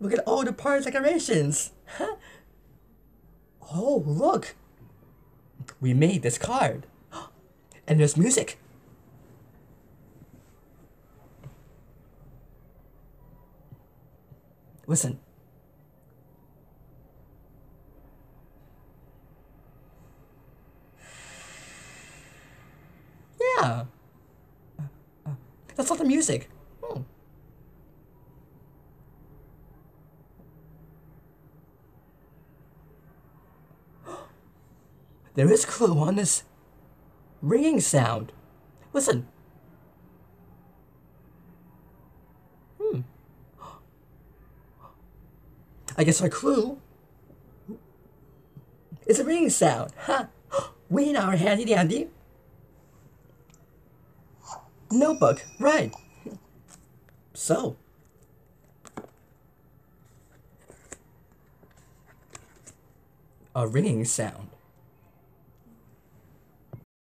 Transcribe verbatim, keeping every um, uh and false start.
Look at all the party decorations. Oh, look. We made this card. And there's music. Listen. Yeah. Uh, uh, that's not the music. Hmm. There is clue on this ringing sound. Listen. Hmm. I guess our clue is a ringing sound. Huh. We in our handy dandy notebook. Right. So. A ringing sound.